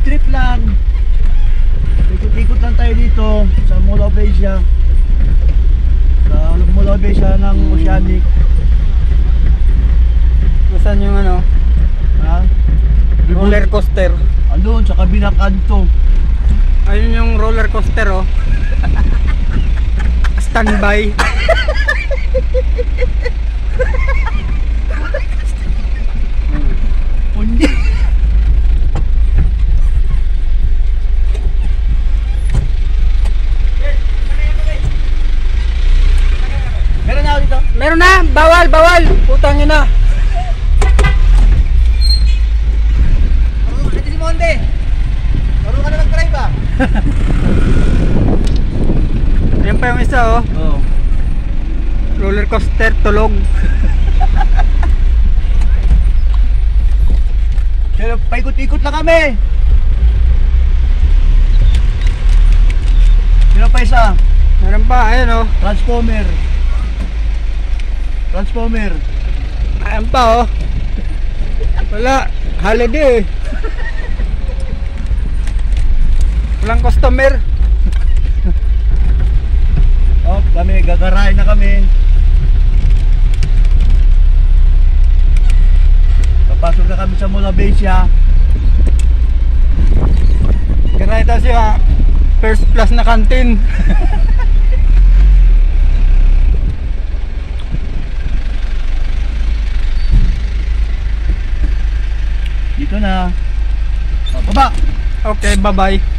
trip lang. Ikot-ikot lang tayo dito sa Mall of Asia. Sa Mall of Asia ng Oceanic. Saan yung ano? Ha? Roller coaster. Andun, sa kabilang kanto. Ayun yung roller coaster oh. Standby. Pundi. Meron na ako dito. Meron na, bawal, bawal. Putang ina. Marunong ka si Monde. Marunong ka na mag-drive ah. Ayan pa yung isa oh. Oo. Roller coaster tulog. Pero paikot-ikot lang kami. Meron pa isa. Meron pa, ayan oh. Transformer. Transformer. Ayan pa oh. Wala, holiday. Walang customer. Oh, kami gagarahin na kami. Papasok na kami sa Mall of Asia. Kaya ito siya first class na canteen. Dito na. Oh, baba. Okay, bye bye.